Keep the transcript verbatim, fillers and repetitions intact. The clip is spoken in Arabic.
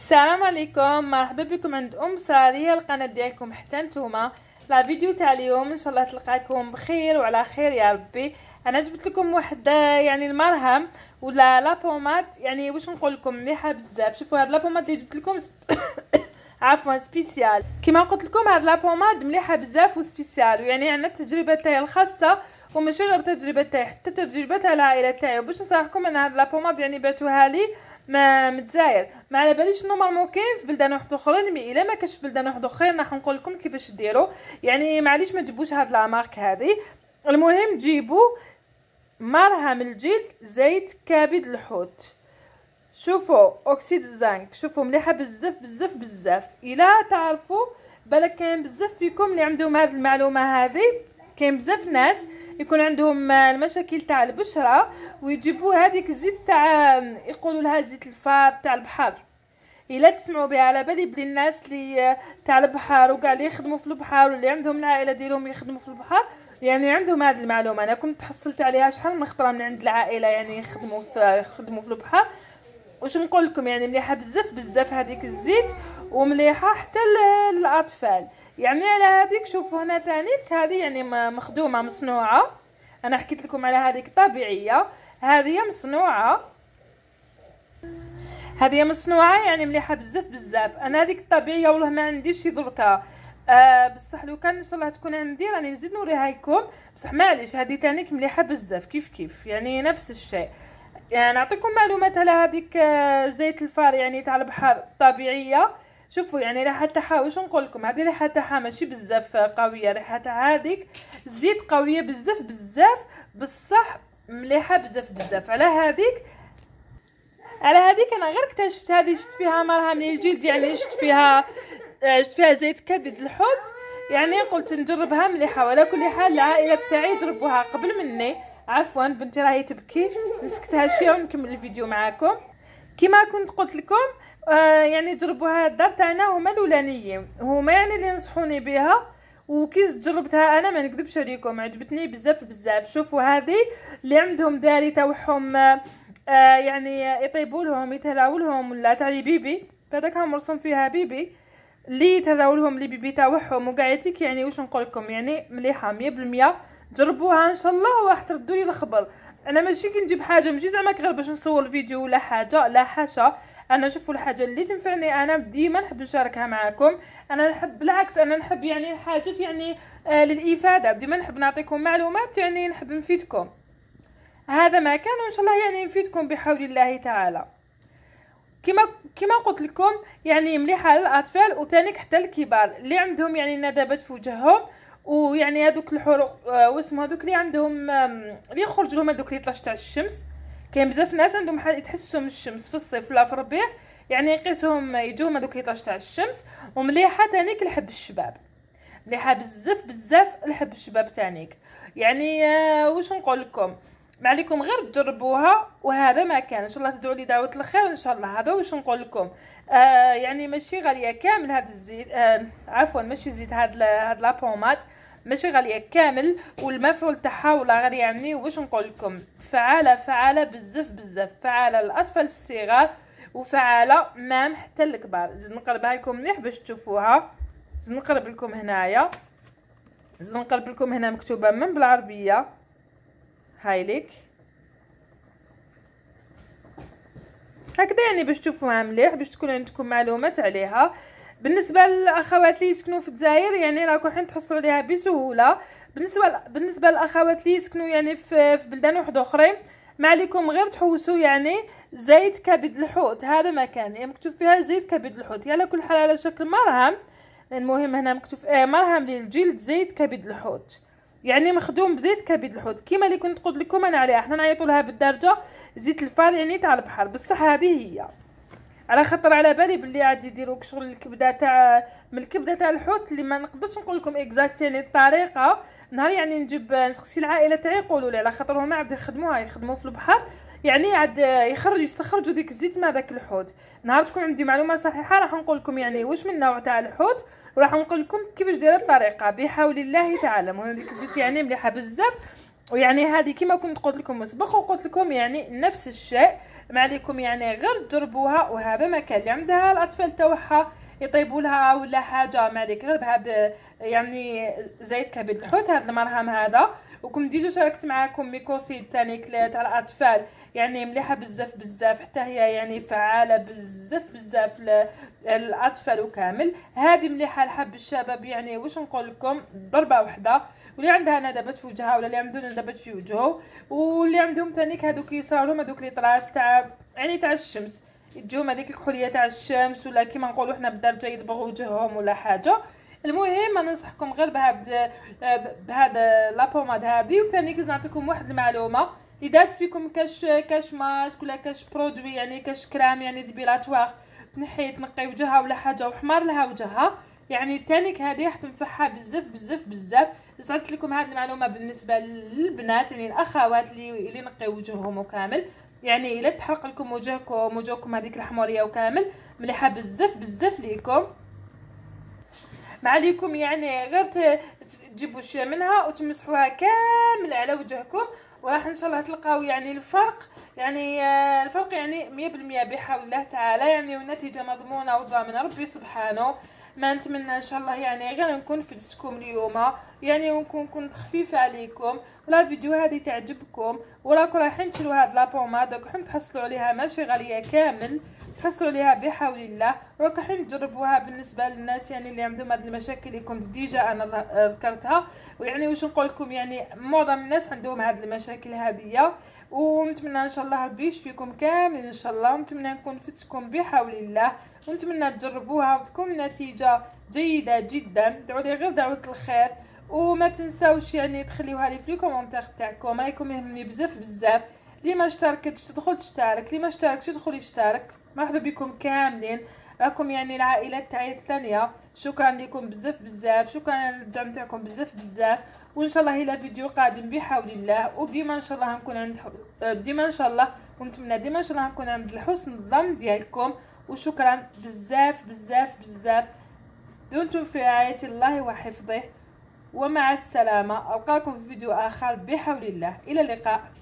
السلام عليكم، مرحبا بكم عند ام ساريه القناه ديالكم حتى نتوما. لا فيديو تاع اليوم ان شاء الله تلقاكم بخير وعلى خير يا ربي. انا جبت لكم واحد يعني المرهم ولا لا بوماد، يعني واش نقول لكم مليحه بزاف. شوفوا هاد لا بوماد اللي جبت لكم سب... عفوا سبيسيال. كما قلت لكم هاد لا بوماد مليحه بزاف وسبيسيال، يعني عندنا التجربه تاعي الخاصه وماشي غير التجربه تاعي، حتى تجربه تاع العائله تاعي. وباش نصارحكم ان هاد لا بوماد يعني بعتوها لي ما متزاير، ما على باليش نورمالمون كاين في بلدان واحد اخرين، مي الا ما كاش في بلدان واحد اخرين راح نقول لكم كيفاش ديروا. يعني معليش ما تجيبوش هاد لا مارك هذه. المهم جيبوا مرهم الجلد زيت كبد الحوت. شوفوا اكسيد الزنك، شوفوا مليحه بزاف بزاف بزاف. الا تعرفوا بالك كاين بزاف فيكم اللي عندهم هذه المعلومه هذه، كاين بزاف ناس يكون عندهم المشاكل تاع البشره ويجيبوا هذيك الزيت تاع يقولوا لها زيت الفار تاع البحر. الا تسمعوا بها على بالي بلي الناس اللي تاع البحر وكاع اللي يخدموا في البحر واللي عندهم العائله ديالهم يخدموا في البحر يعني عندهم هذه المعلومه. انا كنت تحصلت عليها شحال من خطره من عند العائله يعني يخدموا في يخدموا في البحر. واش نقول لكم يعني مليحه بزاف بزاف هذيك الزيت، ومليحه حتى للاطفال. يعني على هذيك شوفوا هنا ثاني هذه يعني مخدومه مصنوعه. انا حكيت لكم على هذيك طبيعيه، هذه مصنوعه، هذه مصنوعه يعني مليحه بزاف بزاف. انا هذيك الطبيعيه والله ما عنديش دركا آه بصح لو كان ان شاء الله تكون عندي راني نزيد نوريها لكم. بصح معليش هذه تانيك مليحه بزاف كيف كيف يعني نفس الشيء. يعني نعطيكم معلومات على هذيك زيت الفار يعني تاع البحر طبيعيه. شوفوا يعني ريحتها واش نقول لكم، هذه ريحتها ماشي بزاف قويه، ريحتها هذيك زيت قويه بزاف بزاف بصح مليحه بزاف بزاف. على هذيك على هذيك انا غير اكتشفت هذه، شفت فيها مرهم للجلد يعني شفت فيها شفت فيها زيت كبد الحوت، يعني قلت نجربها مليحه. وعلى كل حال العائله تاعي جربوها قبل مني. عفوا بنتي راهي تبكي، نسكتها شويه ونكمل الفيديو معاكم. كما كنت قلت لكم آه يعني جربوها الدار تاعنا هما الاولانيين، هما يعني اللي نصحوني بها. وكي جربتها انا ما نكذبش عليكم عجبتني بزاف بزاف. شوفوا هذه اللي عندهم داري تاعهم آه يعني يطيبوا لهم يتهلاو لهم ولا تاع بيبي، هذاك مرسوم فيها بيبي اللي يتهلاو لهم لي بيبي تاعهم وقاعدتك. يعني واش نقول لكم يعني مليحه مية بالمية. جربوها ان شاء الله وراح تردوا لي الخبر. انا ماشي كي نجيب حاجه ماشي زعما غير باش نصور فيديو ولا حاجه، لا حاشا. انا شوفوا الحاجه اللي تنفعني انا ديما نحب نشاركها معكم. انا نحب بالعكس انا نحب يعني الحاجات يعني آه للافاده، ديما نحب نعطيكم معلومات يعني نحب نفيدكم. هذا ما كان وان شاء الله يعني نفيدكم بحول الله تعالى. كما كما قلت لكم يعني مليحه للاطفال وثاني حتى الكبار اللي عندهم يعني ندبات في وجههم، ويعني هذوك الحروق واسمو هذوك اللي عندهم اللي يخرج لهم هذوك اللي طلاش تاع الشمس. كاين بزاف ناس عندهم يتحسوا من الشمس في الصيف ولا في الربيع، يعني يقيسهم يجوهم هذوك اللي طلاش تاع الشمس. ومليحه تانيك لحب الشباب، مليحه بزاف بزاف لحب الشباب تانيك. يعني آه واش نقول لكم، ما عليكم غير تجربوها. وهذا ما كان ان شاء الله تدعوا لي دعوه الخير ان شاء الله. هذا واش نقول لكم آه يعني ماشي غاليه كامل هذا الزيت آه عفوا ماشي زيت هاد هاد لا بوماد ماشي غاليه كامل، والمفعول تاعها ولا غير يعني واش نقول لكم فعاله فعاله بزاف بزاف، فعاله للاطفال الصغار وفعاله مام حتى الكبار. زيد نقربها لكم مليح باش تشوفوها. زيد نقرب لكم هنايا، زيد نقرب لكم هنا مكتوبه من بالعربيه هاي ليك هكذا يعني باش تشوفوها مليح باش تكون عندكم معلومات عليها. بالنسبه للاخوات اللي يسكنوا في الجزائر يعني راكم حين تحصلوا عليها بسهوله. بالنسبه بالنسبه للاخوات اللي يسكنوا يعني في في بلدان واحد اخرين ما عليكم غير تحوسوا يعني زيت كبد الحوت. هذا مكان يعني مكتوب فيها زيت كبد الحوت، على كل حال على شكل مرهم. المهم هنا مكتوب آه مرهم للجلد زيت كبد الحوت، يعني مخدوم بزيت كبد الحوت. كيما اللي كنت قلت لكم انا عليها، حنا نعيطوا لها بالدارجه زيت الفار يعني تاع البحر، بصح هذه هي. على خاطر على بالي بلي عاد يديروا شغل الكبده تاع من الكبده تاع الحوت اللي ما نقدرش نقول لكم اكزاكت يعني الطريقه. نهار يعني نجيب نسقسي العائله تاعي يقولوا لي، على خاطر هما عاد يخدموها يخدموا في البحر يعني عاد يخرجوا يستخرجوا ديك الزيت مع داك الحوت. نهار تكون عندي معلومه صحيحه راح نقول لكم يعني واش من نوع تاع الحوت وراح نقول لكم كيفاش دايره الطريقه بحول الله تعالى. المهم ديك الزيت يعني مليحه بزاف ويعني هذه كما كنت قلت لكم مسبق وقلت لكم يعني نفس الشيء، ما عليكم يعني غير تجربوها. وهذا ما كان اللي عندها الاطفال تاعها يطيبوا لها ولا حاجه، ما عليك غير بهذا يعني زيت كبد الحوت هذا المرهم هذا. وكم ديجا شاركت معاكم ميكوسيد ثاني كلات على الاطفال، يعني مليحه بزاف بزاف، حتى هي يعني فعاله بزاف بزاف للاطفال وكامل. هذه مليحه لحب الشباب، يعني واش نقول لكم ضربه واحده. واللي عندها ندبات في وجهها ولا اللي عندهم ندبات في وجهه، واللي عندهم ثاني هذوك يصراو لهم هذوك لي طراس تاع يعني تاع الشمس، يجيهم هذيك الكحوليه تاع الشمس ولا كيما نقولوا حنا بالدرجه يدبغوا وجههم ولا حاجه. المهم انا ننصحكم غير بهذا بهذا لابوماد هذه. وثاني كنت نعطيكم واحد المعلومه، اذا دارت فيكم كاش كاش ماسك ولا كاش برودوي يعني كاش كرام يعني ديبيلاتوار تنحي تنقي وجهها ولا حاجه وحمار لها وجهها، يعني التانيك هذه راح تنفعها بزاف بزاف بزاف. زعمت لكم هذه المعلومه بالنسبه للبنات يعني الاخوات اللي اللي ينقيو وجههم وكامل، يعني الا تحرق لكم وجهكم وجهكم هذيك الحموريه وكامل مليحه بزاف بزاف ليكم. ما عليكم يعني غير تجيبوا شويه منها وتمسحوها كامل على وجهكم، وراح ان شاء الله تلقاو يعني الفرق، يعني الفرق يعني مية بالمية بحول الله تعالى، يعني والنتيجه مضمونه وضامن ربي سبحانه. ما نتمنى ان شاء الله يعني غير نكون فدتكم اليوم، يعني ونكون كنت خفيفه عليكم، ولا الفيديو هذه تعجبكم، وراكم رايحين تشروا هاد لابوماد راكم تحصلوا عليها ماشي غاليه كامل، تحصلوا عليها بحول الله، وراكم رايحين تجربوها. بالنسبه للناس يعني اللي عندهم هاد المشاكل اللي كنت ديجا انا ذكرتها، ويعني واش نقول لكم يعني معظم الناس عندهم هاد المشاكل هذه. ونتمنى ان شاء الله ربي يشفيكم كاملين ان شاء الله، ونتمنى نكون فتكم بحول الله، ونتمنى تجربوها وتكون نتيجه جيده جدا. دعوا لي غير دعوه الخير، وما تنساوش يعني تخليوها لي في الكومونتير تاعكم، رايكم يهمني بزاف بزاف. اللي ما اشتركتش تدخل تشترك، اللي ما اشتركش يدخل يشترك. مرحبا بكم كاملين، راكم يعني العائله تاعي الثانيه. شكرا لكم بزاف بزاف، شكرا على الدعم تاعكم بزاف بزاف. وان شاء الله الى فيديو قادم بحول الله، وديما ان شاء الله نكون عند ديما ان شاء الله، ونتمنى ديما ان شاء الله نكون عند الحسن الظن ديالكم. وشكرا بزاف بزاف بزاف. دمتم في رعايه الله وحفظه، ومع السلامه. القاكم في فيديو اخر بحول الله، الى اللقاء.